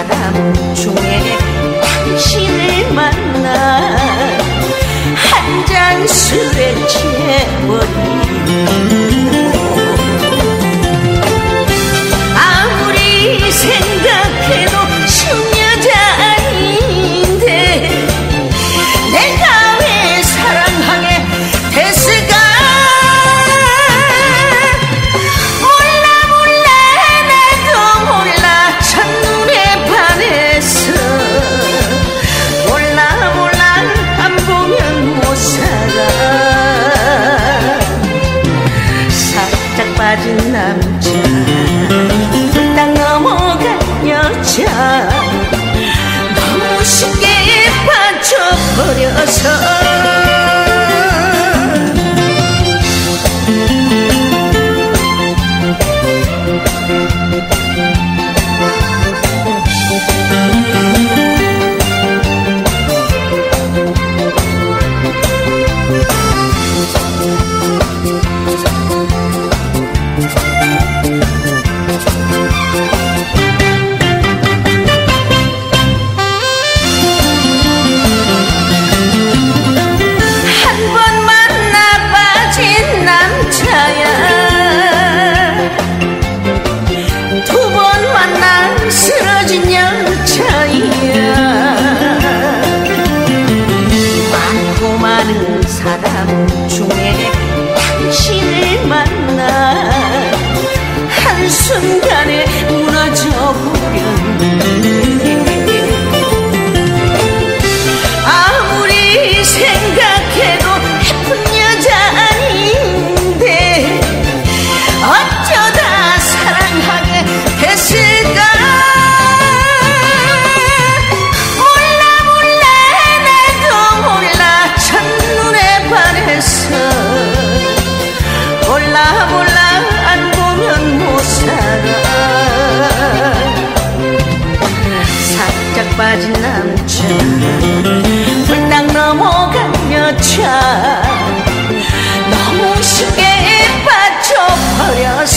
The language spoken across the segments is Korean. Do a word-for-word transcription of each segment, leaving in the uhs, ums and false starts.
사람 중에 당신을 만나 한 잔 술에 취해버린 아무리 생각해도 쉬운 여자 아닌데 내가 왜 사랑하게 됐을까. 몰라 몰라 나도 몰라 첫눈에 반해서 몰라 몰라 안 보면 못 살아. 살짝 빠진 남자 딱 넘어간 여자 너무 쉽게 빠져버려서 사람 중에 당신을 만나 한순간에 무너져버렸네. 아무리 생각해도 예쁜 여자 아닌데 어쩌다 사랑하게 됐을까. 몰라 몰라 안 보면 못 살아. 살짝 빠진 남자 훌딱 넘어간 여자 너무 쉽게 빠져버려서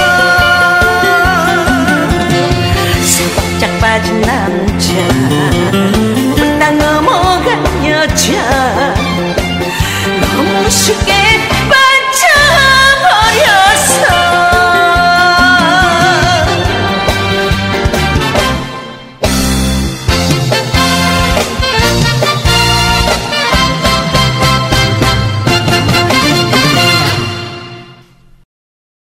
살짝 빠진 남자 훌딱 넘어간 여자 너무 쉽게 빠져버렸어.